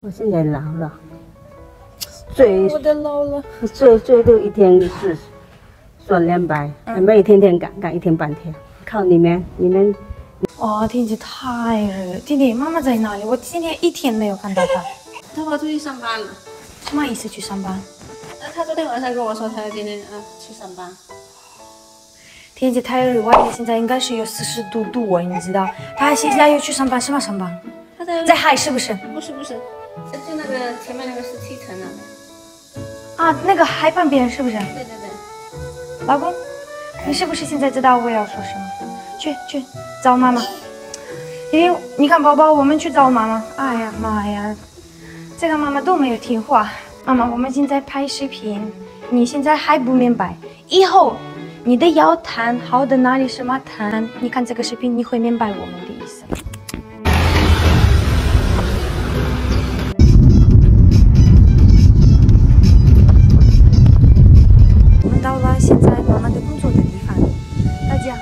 我现在老了， 我都老了， 最多一天是算200，没有天天赶一天半天。靠你们。 哦，天气太热。弟弟，妈妈在哪里？我今天一天没有看到她。 她跑出去上班了。 什么意思去上班？ 她昨天晚上跟我说，她今天去上班。 天气太热，外面现在应该是有40度，你知道？她现在又去上班，什么上班？ 她在海是不是？ 不是，就那个前面那个17层那啊，那个海旁边是不是？ 对。 老公，你是不是现在知道我要说什么？去找妈妈。你看宝宝，我们去找妈妈。哎呀妈呀，这个妈妈都没有听话。妈妈，我们现在拍视频，你现在还不明白，以后你的腰弹好的哪里什么弹？你看这个视频，你会明白我们的意思。我们到了现在妈妈的工作的地方，大家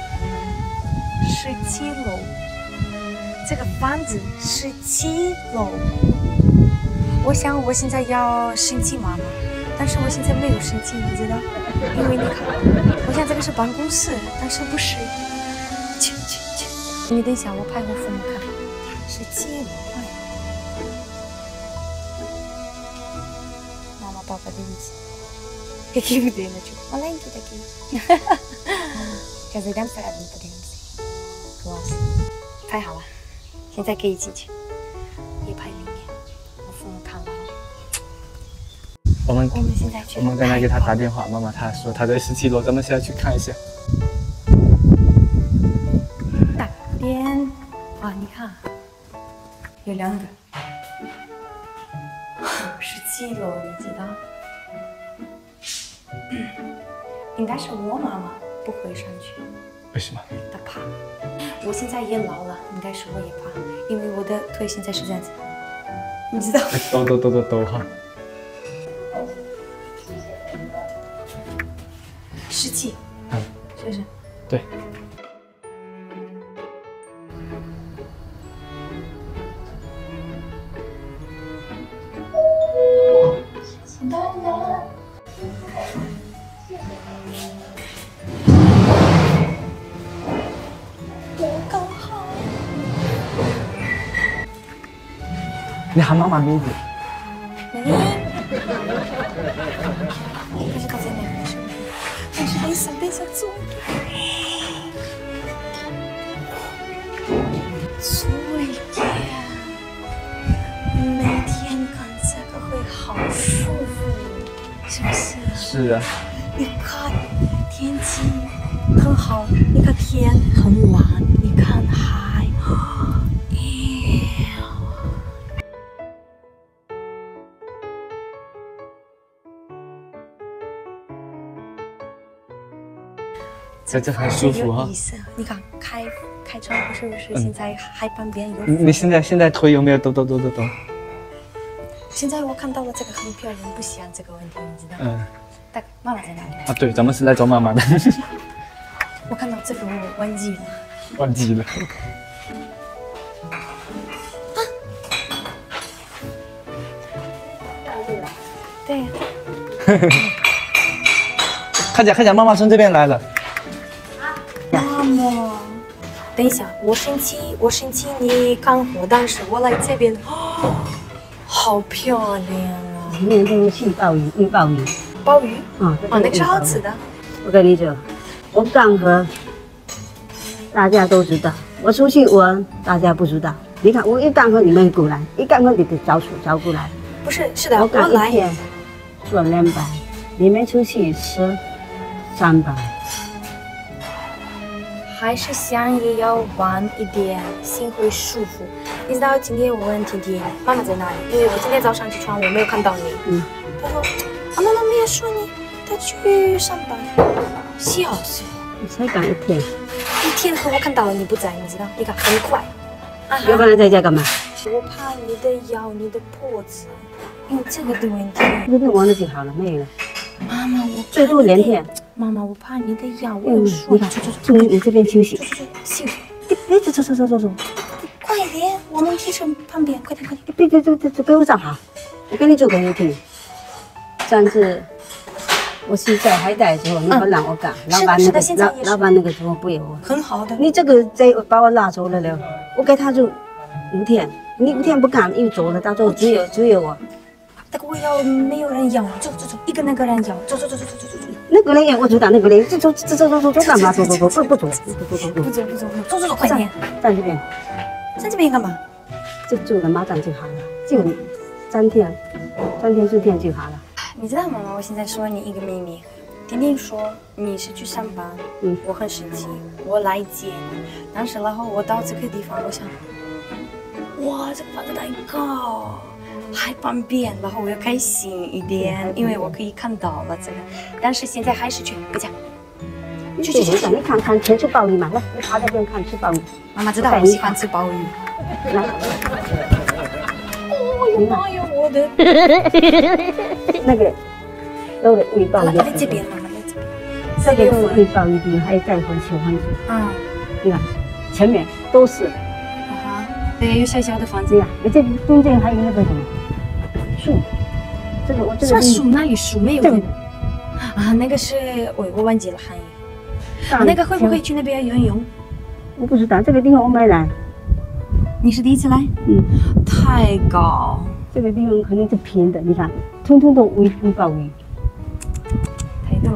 17楼，这个房子17楼。我想我现在要生气妈妈，但是我现在没有生气，你知道？因为你看，我想这个是办公室，但是不是。去，你等一下，我拍我父母看，17楼。妈妈，爸爸，对不起。Какие вы девочки? Маленькие такие. Сейчас зайдем всередину, подивимся. Класс. 太好了，现在可以进去。也拍里面，我父母看了。 我们现在去。 我们刚才给他打电话，妈妈她说她在17楼，咱们现在去看一下。 那边啊，你看，有2个。17楼，你知道？应该是我妈妈不会上去。 为什么？ 她怕。我现在也老了，应该是我也怕，因为我的腿现在是这样子，你知道？ 抖哈。 17，是不是？ 对。你喊妈妈名字。 可是他在那边是不是？但是等一下做。每天看这个会好舒服，是不是？ 是啊。 你看天气很好，你看天很蓝，你看海。 这很舒服哈。 你看开窗户是不是？现在海旁边有。 你现在腿有没有抖？ 现在我看到了这个很漂亮，不想这个问题，你知道吗？妈妈在哪里？ 啊，对，咱们是来找妈妈的。 我看到这个我忘记了。 忘记了。 对呀。 看见妈妈从这边来了。 妈妈，等一下，我生气，你看我，但是我来这边，好漂亮啊！ 今年都去鲍鱼。 鲍鱼？那个是好吃的。 我跟你讲，我干活，大家都知道；我出去玩，大家不知道。你看，我一干活你们过来，一干活你就找过来。 不是，是的， 我干一天赚200，你们出去吃300。 还是想也要晚一点，心会舒服。你知道今天我问婷婷妈妈在哪里？因为我今天早上起床我没有看到你。她说妈妈没有说你，她去上班。笑死我！ 你才赶一天和我看到了你不在，你知道？你看很快。 要不然在家干嘛？ 我怕你的腰、你的脖子，因为这个的问题。 那玩的就好了，没有了。 妈妈，我最多2天。 妈妈，我怕你的腰，我有说。 你看，你这边休息。 行。 别走， 快点。 我们停车旁边，快点快点。 别，给我站好，我给你做给你听。这样子，我是在海带的时候，你不让我干，老板那个时候不要我。 很好的。 你这个再把我拉走了了，我给他就5天，你5天不干，又走了，到最后只有我。 那个我要没有人要，走，一个那个人要，走。 那个人我知道，那个人走干嘛？走，不走， 走，快点。 站这边。 站这边干嘛？ 就做了马上就好了，就3天4天就好了。 你知道吗？我现在说你一个秘密。婷婷说你是去上班，我很生气，我来接你。但是然后我到这个地方，我想，哇，这个房子太高。还方便，然后我又开心一点，因为我可以看到了这个。但是现在还是去，回家。去， 你看吃鲍鱼嘛，来，你趴在这边看吃鲍鱼。 妈妈知道我喜欢吃鲍鱼。 来， 哦呦妈呀，我的那个都是喂鲍鱼。 来这边，妈妈来这边。 这边都是喂鲍鱼的，还有带回小房子。你看，前面都是。 对，有小小的房子呀。这中间还有那个什么树，这个树哪有树没有的啊？那个是我忘记了含义。那个会不会去那边游泳？ 我不知道，这个地方我没来。 你是第一次来？太高。 这个地方肯定是平的，你看，通通都喂鲍鱼。 太多。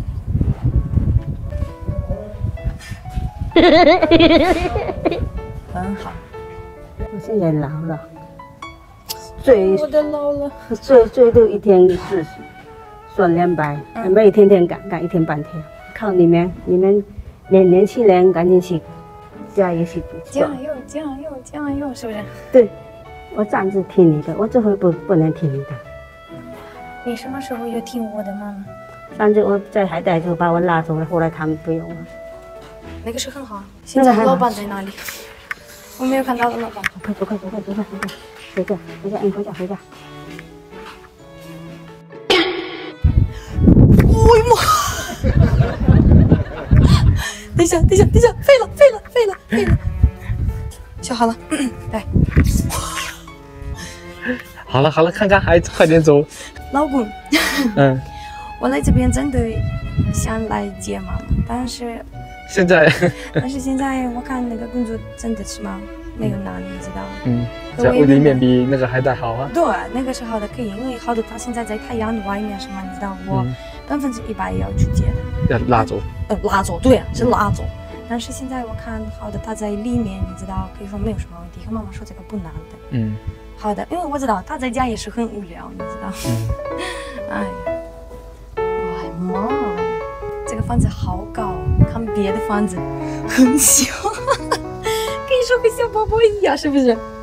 很好。 我现在老了， 我都老了。 最多一天是算200，没有天天干1天半天。靠你们年轻人赶紧去加油去。 加油，是不是？ 对，我这样子听你的，我这回不能听你的。 你什么时候有听我的妈妈？ 上次我在海带就把我拉走了，后来他们不用了。 那个是很好。现在老板在哪里？我没有看到老板。 快，回家。 哎呀妈！等一下，废了。修好了，来。 好了，看孩子，快点走。 老公，我来这边真的想来接妈妈，但是现在我看那个工作真的是没有难，你知道吗？ 在屋里面比那个海带好啊。 对，那个是好的，可以，因为好的他现在在太阳的外面是吗？你知道我100%也要去接的。 要拉走。 拉走，对啊，是拉走。但是现在我看好的他在里面，你知道，可以说没有什么问题。和妈妈说这个不难的。好的，因为我知道他在家也是很无聊，你知道。哎，我的妈呀，这个房子好高，看别的房子很小，跟你说跟小宝宝一样，是不是？